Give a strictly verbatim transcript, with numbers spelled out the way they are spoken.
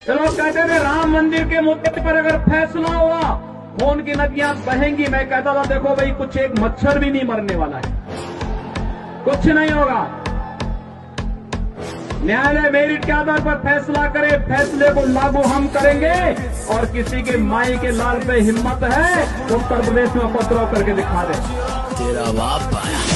ये लोग कहते थे राम मंदिर के मुद्दे पर अगर फैसला हुआ खून की नदियां बहेंगी। मैं कहता था देखो भाई कुछ एक मच्छर भी नहीं मरने वाला है, कुछ नहीं होगा। न्यायालय मेरिट के आधार पर फैसला करे, फैसले को लागू हम करेंगे। और किसी के माई के लाल पे हिम्मत है तो उत्तर प्रदेश में पथराव करके दिखा दे। तेरा बाप आया।